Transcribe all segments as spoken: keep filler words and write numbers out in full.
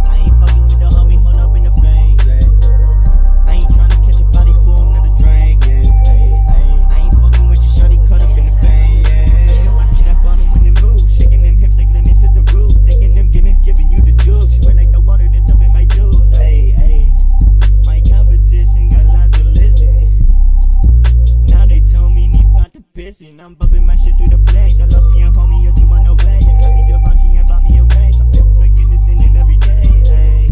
I ain't fucking with the homie, hold up in the fame, yeah. I ain't tryna catch a body, pull him to the drain, yeah. Ay, ay. I ain't fucking with your shorty, cut up in the fame, yeah. You know I see that bottom when they move, shaking them hips like lemon to the roof, thinking them gimmicks, giving you the juice. She wet like the water that's up in my juice, ay, ay. My competition got lots to listen. Now they told me need pot to pissin'. I'm bumping my shit through the planes. I lost me a homie, you're two on the way. I cut me Givenchy and bought me a range. I pay for forgiveness in it every day, ay.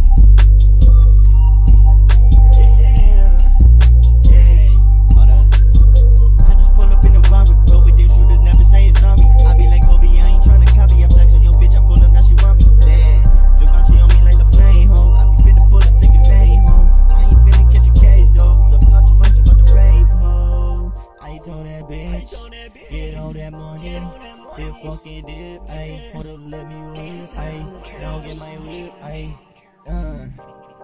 Yeah, yeah, hold up. I just pull up in the Rari, roll with them shooters, never saying sorry. I be like Kobe, I ain't tryna copy. I flex on your bitch, I pull up, now she want me. Damn, Givenchy on me like the flame, ho. I be finna pull up, take a name, ho. I ain't finna catch a case, though, cause I fuck Givenchy about the rave, ho. I told that bitch, get all that money, then fucking dip, ayy. Hold up, let me whip, ayy. Don't get my whip, ayy. Uh.